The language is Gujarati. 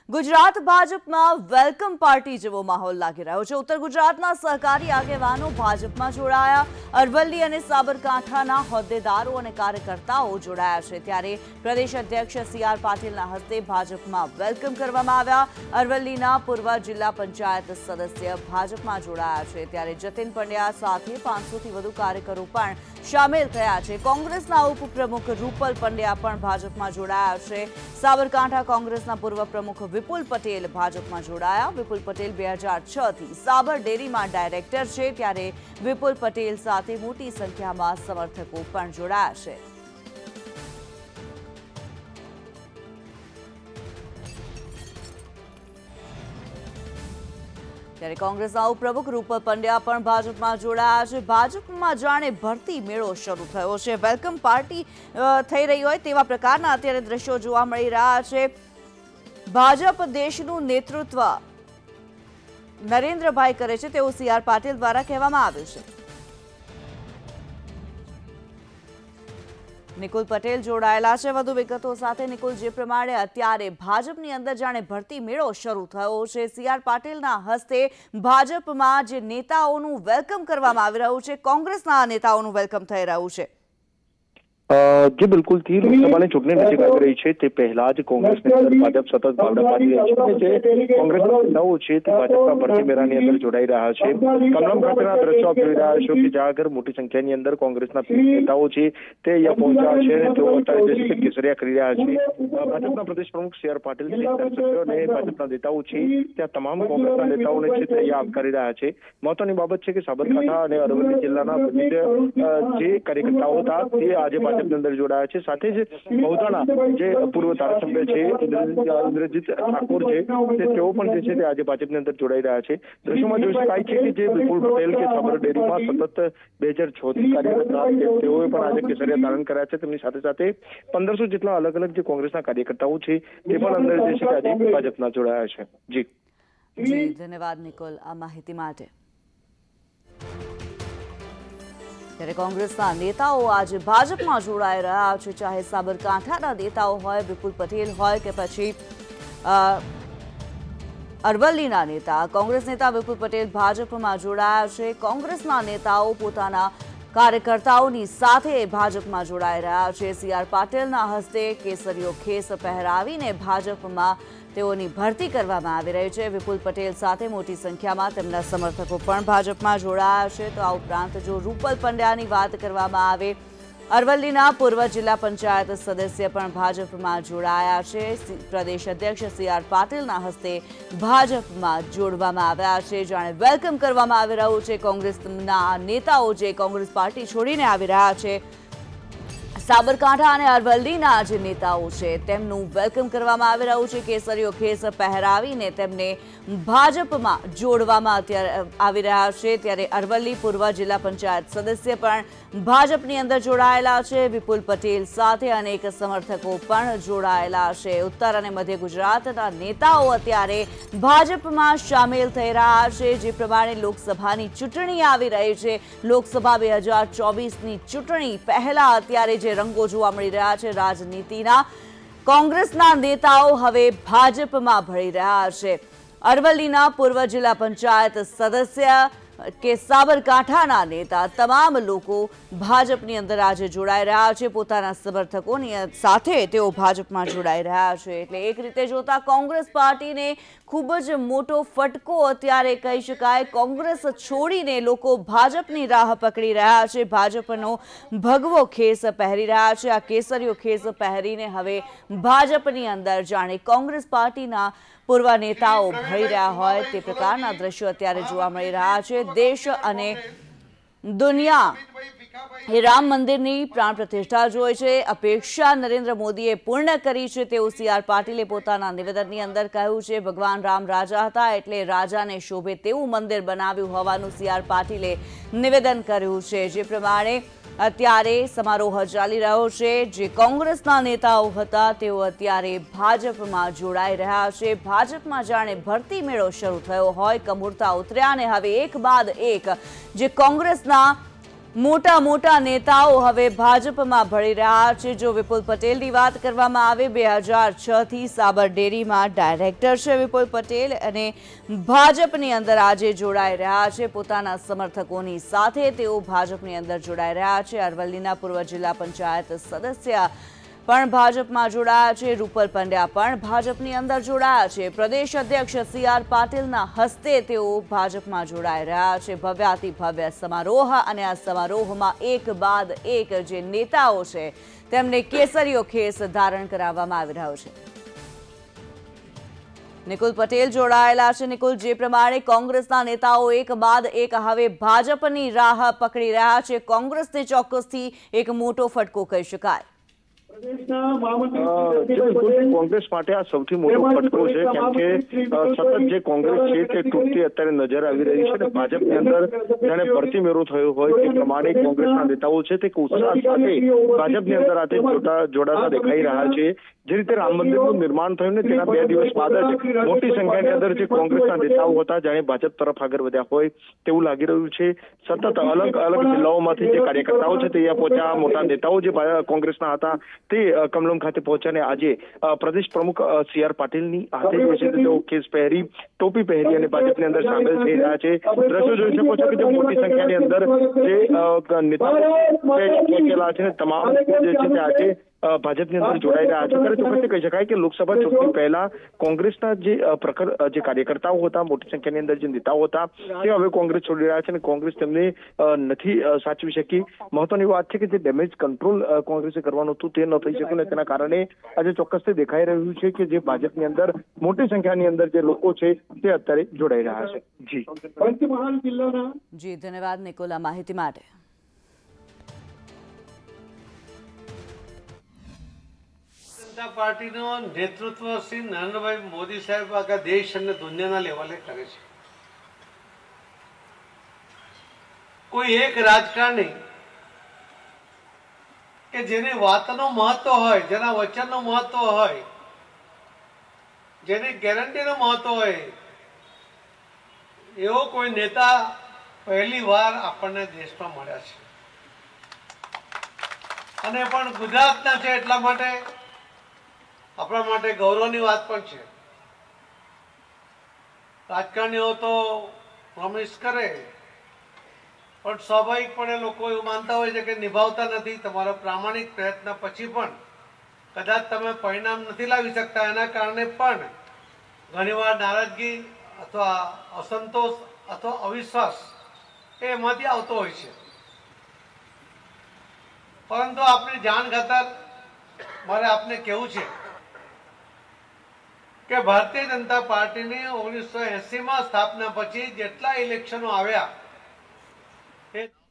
ગુજરાત ભાજપમાં વેલકમ પાર્ટી જેવો માહોલ લાગી રહ્યો છે। ઉત્તર ગુજરાતના સહકારી આગેવાનો ભાજપમાં જોડાયા। અરવલ્લી અને સાબરકાંઠાના હોદ્દેદારો અને કાર્યકર્તાઓ જોડાયા છે। ત્યારે પ્રદેશ અધ્યક્ષ સી.આર. પાટીલના હસ્તે ભાજપમાં વેલકમ કરવામાં આવ્યા। અરવલ્લીના પૂર્વ જિલ્લા પંચાયત સદસ્ય ભાજપમાં જોડાયા છે। ત્યારે જતીન પંડ્યા સાથે 500થી વધુ કાર્યકરો પણ શામેલ થયા છે। કોંગ્રેસના ઉપપ્રમુખ રૂપલ પંડ્યા પણ ભાજપમાં જોડાયા છે। સાબરકાંઠા કોંગ્રેસના પૂર્વ પ્રમુખ વિપુલ પટેલ ભાજપમાં જોડાયા। વિપુલ પટેલ 2006 થી સાબર ડેરીમાં ડાયરેક્ટર છે। ત્યારે વિપુલ પટેલ સાથે મોટી સંખ્યામાં સમર્થકો પણ જોડાયા છે। ત્યારે કોંગ્રેસના ઉપપ્રમુખ રૂપલ પંડ્યા પણ ભાજપમાં જોડાયા છે। ભાજપમાં જાણે ભરતી મેળો શરૂ થયો છે। વેલકમ પાર્ટી થઈ રહી હોય તેવા પ્રકારના અત્યારે દ્રશ્યો જોવા મળી રહ્યા છે। ભાજપ દેશનું નેતૃત્વ નરેન્દ્રભાઈ કરે છે તેવું સી.આર. પાટીલ દ્વારા કહેવામાં આવ્યું છે। નિકુલ પટેલ જોડાયેલા છે વધુ વિગતો સાથે। નિકુલ, જે પ્રમાણે અત્યારે ભાજપની અંદર જાણે ભરતી મેળો શરૂ થયો છે। સી.આર. પાટીલના હસ્તે ભાજપમાં જે નેતાઓનું વેલકમ કરવામાં આવી રહ્યું છે, કોંગ્રેસના નેતાઓનું વેલકમ થઈ રહ્યું છે। जी बिल्कुल थी। लोकसभा चूंटणी नजीक આવી રહી છે તે પહેલા જ કોંગ્રેસની અંદર ભાજપ સતત ભાવડા પાડી રહી છે। જે કોંગ્રેસના નેતાઓ છે તે ભાજપના ભરતી મેળાની અંદર જોડાઈ રહ્યા છે। કમલમ ખાતેના દ્રશ્યો આપ જોઈ રહ્યા છો કે જ્યાં આગળ મોટી સંખ્યાની અંદર કોંગ્રેસના નેતાઓ છે તે અહીંયા પહોંચ્યા છે અને તેઓ અત્યારે જે છે કેસરિયા કરી રહ્યા છે। ભાજપના પ્રદેશ પ્રમુખ સી.આર. પાટીલ સભ્યો અને ભાજપના નેતાઓ છે ત્યાં તમામ કોંગ્રેસના નેતાઓને છે તે અહીંયા આવકારી રહ્યા છે। મહત્વની બાબત છે કે સાબરકાંઠા અને અરવલ્લી જિલ્લાના વિવિધ જે કાર્યકર્તાઓ હતા તે આજે ભાજપની અંદર જોડાયા છે। સાથે જ મહુધાના જે પૂર્વ ધારાસભ્ય છે ઇન્દ્રજીત ઠાકોર છે તેઓ પણ જે છે તે આજે ભાજપની અંદર જોડાઈ રહ્યા છે। દ્રશ્યોમાં જોઈ શકાય છે કે જે વિપુલ પટેલ કે સાબર ડેરીમાં સતત 2006 થી કાર્યરત હતા તેઓએ પણ આજે કેસરિયા ધારણ કર્યા છે। તેમની સાથે સાથે 1500 જેટલા અલગ અલગ જે કોંગ્રેસના કાર્યકર્તાઓ છે તે પણ અંદર જે છે આજે ભાજપના જોડાયા છે। જી ધન્યવાદ નિકોલ આ માહિતી માટે। ત્યારે કોંગ્રેસના નેતાઓ આજે ભાજપમાં જોડાઈ રહ્યા છે। ચાહે સાબરકાંઠાના નેતાઓ હોય, વિપુલ પટેલ હોય કે પછી અરવલ્લીના નેતા, કોંગ્રેસ નેતા વિપુલ પટેલ ભાજપમાં જોડાયા છે। કોંગ્રેસના નેતાઓ પોતાના કાર્યકર્તાઓની સાથે ભાજપમાં જોડાઈ રહ્યા છે। સી.આર. પાટીલના હસ્તે કેસરીયો ખેસ પહેરાવીને ભાજપમાં તેઓની ભરતી કરવામાં આવી રહી છે। વિપુલ પટેલ સાથે મોટી સંખ્યામાં તેમના સમર્થકો પણ ભાજપમાં જોડાયા છે। તો આ ઉપરાંત જો રૂપલ પંડ્યાની વાત કરવામાં આવે, અરવલ્લીના પૂર્વ જિલ્લા પંચાયત સદસ્ય પણ ભાજપમાં જોડાયા છે। પ્રદેશ અધ્યક્ષ સી.આર. પાટીલના હસ્તે ભાજપમાં જોડવામાં આવ્યા છે। જાણે વેલકમ કરવામાં આવી રહ્યું છે। કોંગ્રેસના નેતાઓ જે કોંગ્રેસ પાર્ટી છોડીને આવી રહ્યા છે, સાબરકાંઠા અને અરવલ્લીના જે નેતાઓ છે તેમનું વેલકમ કરવામાં આવી રહ્યું છે। કેસરીયો ખેસ પહેરાવીને તેમને ભાજપમાં જોડવામાં આવી રહ્યા છે। ત્યારે અરવલ્લી પૂર્વ જિલ્લા પંચાયત સદસ્ય પણ ભાજપની અંદર જોડાયેલા છે। વિપુલ પટેલ સાથે અનેક સમર્થકો પણ જોડાયેલા છે। ઉત્તર અને મધ્ય ગુજરાતના નેતાઓ અત્યારે ભાજપમાં સામેલ થઈ રહ્યા છે। જે પ્રમાણે લોકસભાની ચૂંટણી આવી રહી છે, લોકસભા 2024ની ચૂંટણી પહેલા અત્યારે જે રંગો જોવા મળી રહ્યા છે રાજનીતિના, કોંગ્રેસના નેતાઓ હવે ભાજપમાં ભળી રહ્યા છે। અરવલ્લીના પૂર્વ જિલ્લા પંચાયત સદસ્ય કે સાબરકાંઠાના નેતા તમામ લોકો ભાજપની અંદર આજે જોડાઈ રહ્યા છે। પોતાના સમર્થકોની સાથે તેઓ ભાજપમાં જોડાઈ રહ્યા છે। એટલે એક રીતે જોતા કોંગ્રેસ પાર્ટીને ખૂબ જ મોટો ફટકો અત્યારે કહી શકાય। કોંગ્રેસ છોડીને લોકો ભાજપની રાહ પકડી રહ્યા છે, ભાજપનો ભગવો ખેસ પહેરી રહ્યા છે। આ કેસરીયો ખેસ પહેરીને હવે ભાજપની અંદર જાણે કોંગ્રેસ પાર્ટીના પૂર્વ નેતાઓ ભળી રહ્યા હોય તે પ્રકારના દ્રશ્યો અત્યારે જોવા મળી રહ્યા છે। દેશ અને દુનિયા એ રામ મંદિરની પ્રાણ પ્રતિષ્ઠા જોઈ છે। અપેક્ષા નરેન્દ્ર મોદીએ પૂર્ણ કરી છે તેવું સી.આર. પાટીલે પોતાના નિવેદનની અંદર કહ્યું છે। ભગવાન રામ રાજા હતા એટલે રાજાને શોભે તેવું મંદિર બનાવ્યું હોવાનું સી.આર. પાટીલે નિવેદન કર્યું છે। જે પ્રમાણે અત્યારે સમારોહ ચાલી રહ્યો છે। જે કોંગ્રેસના નેતાઓ હતા તેઓ અત્યારે ભાજપમાં જોડાઈ રહ્યા છે। ભાજપમાં જાણે ભરતી મેળો શરૂ થયો હોય, કમુરતા ઉતર્યા અને હવે એક બાદ એક જે કોંગ્રેસના મોટા મોટા નેતાઓ હવે ભાજપમાં ભળી રહ્યા છે। જો વિપુલ પટેલની વાત કરવામાં આવે 2006 થી સાબર ડેરીમાં ડાયરેક્ટર છે વિપુલ પટેલ અને ભાજપની અંદર આજે જોડાઈ રહ્યા છે। પોતાના સમર્થકોની સાથે તેઓ ભાજપની અંદર જોડાઈ રહ્યા છે। અરવલ્લીના પૂર્વ જિલ્લા પંચાયત સદસ્ય પણ ભાજપમાં જોડાયા છે। રૂપલ પંડ્યા પણ ભાજપની અંદર જોડાયા છે। પ્રદેશ અધ્યક્ષ CR પાટીલના હસ્તે તેઓ ભાજપમાં જોડાઈ રહ્યા છે। ભવ્યાતિ ભવ્ય સમારોહ અને આ સમારોહમાં એક બાદ એક જે નેતાઓ છે તેમને કેસરીયો ખેસ ધારણ કરાવવામાં આવી રહ્યો છે। નિકુલ પટેલ જોડાયેલા છે। નિકુલ, જે પ્રમાણે કોંગ્રેસના નેતાઓ એક બાદ એક હવે ભાજપની રાહ પકડી રહ્યા છે, કોંગ્રેસને ચોક્કસથી એક મોટો ફટકો કહી શકાય। કોંગ્રેસ માટે આ સૌથી મોટો ફટકો છે, કેમ કે સતત જે કોંગ્રેસ છે તે તૂટતી અત્યારે નજર આવી રહી છે। ભાજપની અંદર જાણે ભરતી મેળો થયો હોય તે પ્રમાણે કોંગ્રેસના નેતાઓ છે તે ઉત્સાહ સાથે ભાજપની અંદર આજે જોડાતા દેખાઈ રહ્યા છે। જે રીતે રામ મંદિરનું નિર્માણ થયું ને તેના 2 દિવસ બાદ જ મોટી સંખ્યાની અંદર જે કોંગ્રેસના નેતાઓ હતા જાણે ભાજપ તરફ આગળ વધ્યા હોય તેવું લાગી રહ્યું છે। સતત અલગ અલગ જિલ્લાઓમાંથી જે કાર્યકર્તાઓ છે તે અહીંયા પહોંચ્યા। મોટા નેતાઓ જે કોંગ્રેસના હતા તે કમલમ ખાતે પહોંચ્યા અને આજે પ્રદેશ પ્રમુખ CR પાટીલની હાથે જે છે તેઓ કેસ પહેરી, ટોપી પહેરી અને ભાજપની અંદર સામેલ થઈ રહ્યા છે। દ્રશ્યો જોઈ શકો છો કે જે મોટી સંખ્યાની અંદર જે નેતાઓ પહોંચેલા છે તમામ જે છે તે આજે ભાજપની અંદર જોડાઈ રહ્યા છે। ત્યારે ચોક્કસથી કહી શકાય કે લોકસભા ચૂંટણી પહેલા કોંગ્રેસના જે કાર્યકર્તાઓ હતા, મોટી સંખ્યાની અંદર જે નેતાઓ હતા તે હવે કોંગ્રેસ છોડી રહ્યા છે અને કોંગ્રેસ તેમને નથી સાચવી શકી। મહત્વની વાત છે કે જે ડેમેજ કંટ્રોલ કોંગ્રેસે કરવાનું હતું તે ન થઈ શક્યું ને તેના કારણે આજે ચોક્કસથી દેખાઈ રહ્યું છે કે જે ભાજપની અંદર મોટી સંખ્યાની અંદર જે લોકો છે તે અત્યારે જોડાઈ રહ્યા છે। પંચમહાલ જિલ્લાના જી ધન્યવાદ નિકોલ આ માહિતી માટે। જનતા પાર્ટીનું નેતૃત્વ શ્રી નરેન્દ્રભાઈ મોદી સાહેબ આખા દેશ અને દુનિયાના લેવલે કરે છે। કોઈ એક રાજકારણી કે જેની વાતનું મહત્વ હોય, જેના વચનનું મહત્વ હોય, જેની ગેરંટીનું મહત્વ હોય, એવો કોઈ નેતા પહેલી વાર આપણને દેશમાં મળ્યા છે અને પણ ગુજરાતના છે એટલા માટે આપણા માટે ગૌરવની વાત પણ છે। રાજકારણીઓ તો પ્રોમિસ કરે પણ સ્વાભાવિકપણે લોકો એવું માનતા હોય છે કે નિભાવતા નથી। તમારો પ્રામાણિક પ્રયત્ન પછી પણ કદાચ તમે પરિણામ નથી લાવી શકતા, એના કારણે પણ ઘણીવાર નારાજગી અથવા અસંતોષ અથવા અવિશ્વાસ એમાંથી આવતો હોય છે। પરંતુ આપણી જાણ ખાતર મારે આપને કહેવું છે કે ભારતીય જનતા પાર્ટીની 1980માં સ્થાપના પછી જેટલા ઇલેક્શનો આવ્યા એ